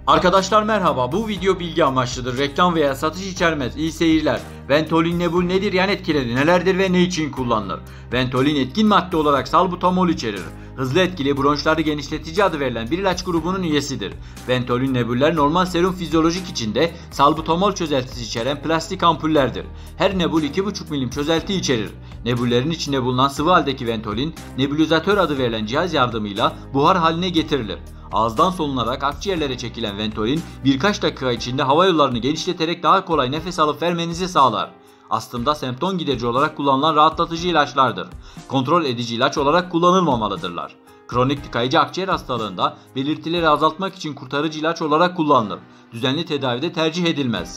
Arkadaşlar merhaba, bu video bilgi amaçlıdır. Reklam veya satış içermez. İyi seyirler. Ventolin Nebul nedir? Yan etkileri nelerdir ve ne için kullanılır? Ventolin etkin madde olarak salbutamol içerir. Hızlı etkili bronşları genişletici adı verilen bir ilaç grubunun üyesidir. Ventolin nebuller normal serum fizyolojik içinde salbutamol çözeltisi içeren plastik ampullerdir. Her nebul 2,5 milim çözelti içerir. Nebullerin içinde bulunan sıvı haldeki ventolin, nebulizatör adı verilen cihaz yardımıyla buhar haline getirilir. Ağızdan solunarak akciğerlere çekilen ventolin birkaç dakika içinde hava yollarını genişleterek daha kolay nefes alıp vermenizi sağlar. Astımda semptom giderici olarak kullanılan rahatlatıcı ilaçlardır. Kontrol edici ilaç olarak kullanılmamalıdırlar. Kronik tıkayıcı akciğer hastalığında belirtileri azaltmak için kurtarıcı ilaç olarak kullanılır. Düzenli tedavide tercih edilmez.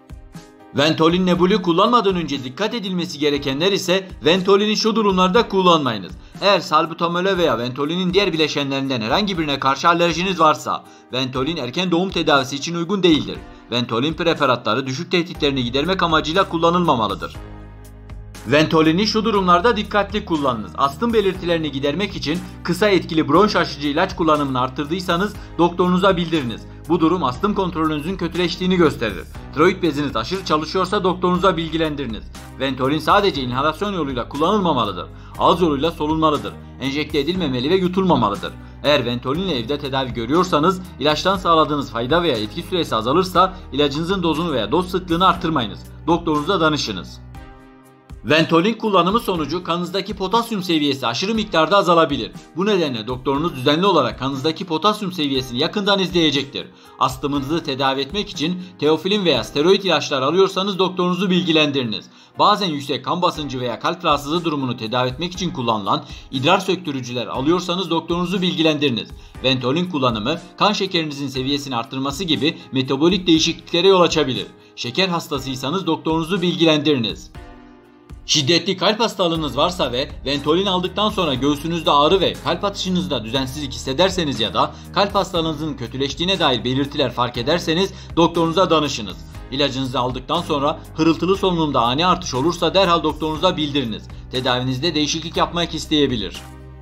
Ventolin nebulü kullanmadan önce dikkat edilmesi gerekenler ise Ventolini şu durumlarda kullanmayınız. Eğer salbutamole veya Ventolinin diğer bileşenlerinden herhangi birine karşı alerjiniz varsa, Ventolin erken doğum tedavisi için uygun değildir. Ventolin preparatları düşük tehditlerini gidermek amacıyla kullanılmamalıdır. Ventolini şu durumlarda dikkatli kullanınız. Astım belirtilerini gidermek için kısa etkili bronş aşıcı ilaç kullanımını arttırdıysanız doktorunuza bildiriniz. Bu durum astım kontrolünüzün kötüleştiğini gösterir. Tiroid beziniz aşırı çalışıyorsa doktorunuza bilgilendiriniz. Ventolin sadece inhalasyon yoluyla kullanılmamalıdır. Ağız yoluyla solunmalıdır. Enjekte edilmemeli ve yutulmamalıdır. Eğer Ventolinle evde tedavi görüyorsanız, ilaçtan sağladığınız fayda veya etki süresi azalırsa ilacınızın dozunu veya doz sıklığını arttırmayınız. Doktorunuza danışınız. Ventolin kullanımı sonucu kanınızdaki potasyum seviyesi aşırı miktarda azalabilir. Bu nedenle doktorunuz düzenli olarak kanınızdaki potasyum seviyesini yakından izleyecektir. Astımınızı tedavi etmek için teofilin veya steroid ilaçlar alıyorsanız doktorunuzu bilgilendiriniz. Bazen yüksek kan basıncı veya kalp rahatsızlığı durumunu tedavi etmek için kullanılan idrar söktürücüler alıyorsanız doktorunuzu bilgilendiriniz. Ventolin kullanımı kan şekerinizin seviyesini arttırması gibi metabolik değişikliklere yol açabilir. Şeker hastasıysanız doktorunuzu bilgilendiriniz. Şiddetli kalp hastalığınız varsa ve Ventolin aldıktan sonra göğsünüzde ağrı ve kalp atışınızda düzensizlik hissederseniz ya da kalp hastalığınızın kötüleştiğine dair belirtiler fark ederseniz doktorunuza danışınız. İlacınızı aldıktan sonra hırıltılı solunumda ani artış olursa derhal doktorunuza bildiriniz. Tedavinizde değişiklik yapmak isteyebilir.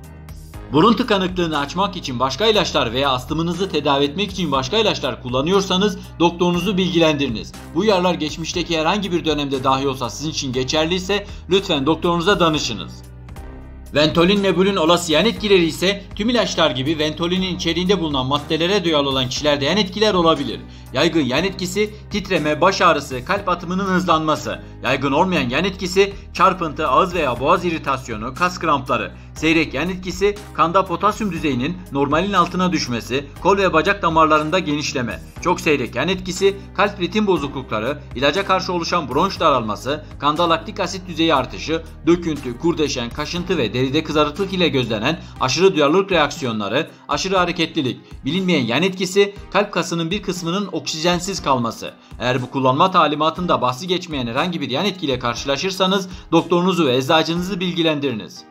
Burun tıkanıklığını açmak için başka ilaçlar veya astımınızı tedavi etmek için başka ilaçlar kullanıyorsanız doktorunuzu bilgilendiriniz. Bu uyarılar geçmişteki herhangi bir dönemde dahi olsa sizin için geçerliyse lütfen doktorunuza danışınız. Ventolin nebulün olası yan etkileri ise tüm ilaçlar gibi Ventolinin içeriğinde bulunan maddelere duyarlı olan kişilerde yan etkiler olabilir. Yaygın yan etkisi titreme, baş ağrısı, kalp atımının hızlanması. Yaygın olmayan yan etkisi çarpıntı, ağız veya boğaz iritasyonu, kas krampları. Seyrek yan etkisi kanda potasyum düzeyinin normalin altına düşmesi, kol ve bacak damarlarında genişleme. Çok seyrek yan etkisi kalp ritim bozuklukları, ilaca karşı oluşan bronş daralması, kanda laktik asit düzeyi artışı, döküntü, kurdeşen, kaşıntı ve deride kızarıklık ile gözlenen aşırı duyarlılık reaksiyonları, aşırı hareketlilik. Bilinmeyen yan etkisi kalp kasının bir kısmının oksijensiz kalması. Eğer bu kullanma talimatında bahsi geçmeyen herhangi bir yan etkiyle karşılaşırsanız doktorunuzu ve eczacınızı bilgilendiriniz.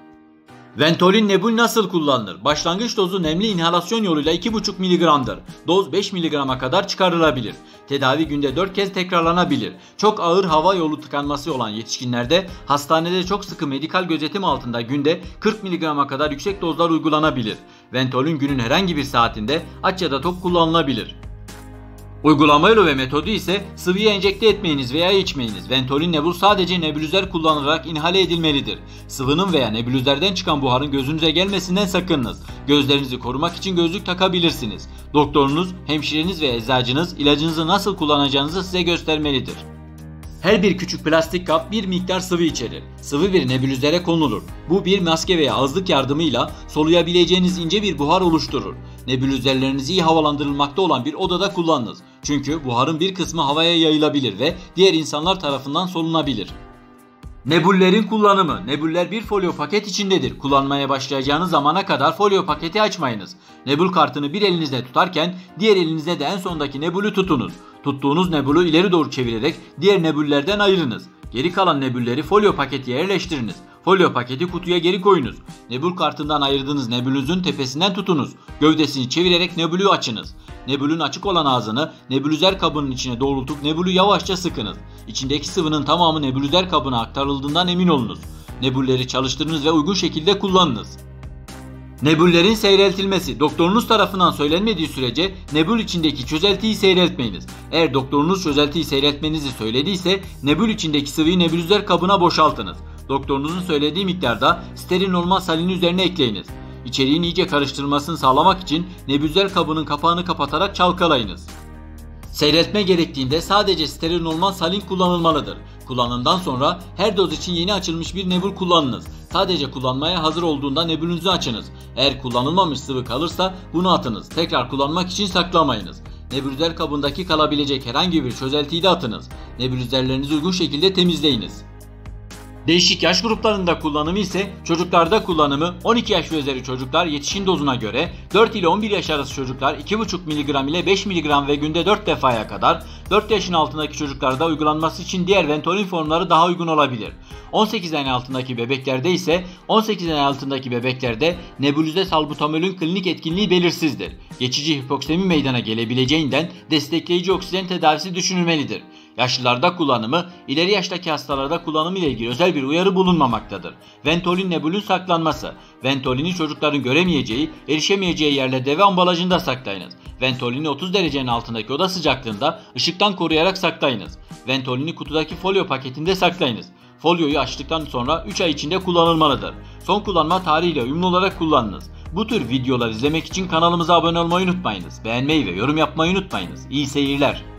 Ventolin nebul nasıl kullanılır? Başlangıç dozu nemli inhalasyon yoluyla 2,5 mg'dır. Doz 5 mg'a kadar çıkarılabilir. Tedavi günde 4 kez tekrarlanabilir. Çok ağır hava yolu tıkanması olan yetişkinlerde hastanede çok sıkı medikal gözetim altında günde 40 mg'a kadar yüksek dozlar uygulanabilir. Ventolin günün herhangi bir saatinde aç ya da tok kullanılabilir. Uygulama yolu ve metodu ise sıvıyı enjekte etmeyiniz veya içmeyiniz. Ventolin nebul sadece nebulüzer kullanılarak inhale edilmelidir. Sıvının veya nebulüzerden çıkan buharın gözünüze gelmesinden sakınınız. Gözlerinizi korumak için gözlük takabilirsiniz. Doktorunuz, hemşireniz ve eczacınız ilacınızı nasıl kullanacağınızı size göstermelidir. Her bir küçük plastik kap bir miktar sıvı içerir. Sıvı bir nebulizere konulur. Bu bir maske veya ağızlık yardımıyla soluyabileceğiniz ince bir buhar oluşturur. Nebulizerlerinizi iyi havalandırılmakta olan bir odada kullanınız. Çünkü buharın bir kısmı havaya yayılabilir ve diğer insanlar tarafından solunabilir. Nebullerin kullanımı. Nebuller bir folyo paket içindedir. Kullanmaya başlayacağınız zamana kadar folyo paketi açmayınız. Nebul kartını bir elinizde tutarken diğer elinizde de en sondaki nebulü tutunuz. Tuttuğunuz nebulü ileri doğru çevirerek diğer nebullerden ayırınız. Geri kalan nebulleri folyo paketiye yerleştiriniz. Folyo paketi kutuya geri koyunuz. Nebul kartından ayırdığınız nebulünüzün tepesinden tutunuz. Gövdesini çevirerek nebulü açınız. Nebulün açık olan ağzını nebulüzer kabının içine doğrultup nebulü yavaşça sıkınız. İçindeki sıvının tamamı nebulüzer kabına aktarıldığından emin olunuz. Nebulleri çalıştırınız ve uygun şekilde kullanınız. Nebullerin seyreltilmesi. Doktorunuz tarafından söylenmediği sürece nebul içindeki çözeltiyi seyreltmeyiniz. Eğer doktorunuz çözeltiyi seyretmenizi söylediyse nebul içindeki sıvıyı nebulüzer kabına boşaltınız. Doktorunuzun söylediği miktarda steril normal salini üzerine ekleyiniz. İçeriğin iyice karıştırılmasını sağlamak için nebulüzer kabının kapağını kapatarak çalkalayınız. Seyreltme gerektiğinde sadece steril normal salin kullanılmalıdır. Kullanımdan sonra her doz için yeni açılmış bir nebul kullanınız. Sadece kullanmaya hazır olduğunda nebulünüzü açınız. Eğer kullanılmamış sıvı kalırsa bunu atınız. Tekrar kullanmak için saklamayınız. Nebulüzer kabındaki kalabilecek herhangi bir çözeltiyi de atınız. Nebulüzerlerinizi uygun şekilde temizleyiniz. Değişik yaş gruplarında kullanımı ise çocuklarda kullanımı 12 yaş ve üzeri çocuklar yetişkin dozuna göre, 4 ile 11 yaş arası çocuklar 2,5 mg ile 5 mg ve günde 4 defaya kadar, 4 yaşın altındaki çocuklarda uygulanması için diğer Ventolin formları daha uygun olabilir. 18 ay altındaki bebeklerde ise 18 ay altındaki bebeklerde nebulüze salbutamolün klinik etkinliği belirsizdir. Geçici hipoksemi meydana gelebileceğinden destekleyici oksijen tedavisi düşünülmelidir. Yaşlılarda kullanımı, ileri yaştaki hastalarda kullanımı ile ilgili özel bir uyarı bulunmamaktadır. Ventolin nebulün saklanması. Ventolini çocukların göremeyeceği, erişemeyeceği yerlerde ve ambalajında saklayınız. Ventolini 30 derecenin altındaki oda sıcaklığında ışıktan koruyarak saklayınız. Ventolini kutudaki folyo paketinde saklayınız. Folyoyu açtıktan sonra 3 ay içinde kullanılmalıdır. Son kullanma tarihiyle uyumlu olarak kullanınız. Bu tür videolar izlemek için kanalımıza abone olmayı unutmayınız. Beğenmeyi ve yorum yapmayı unutmayınız. İyi seyirler.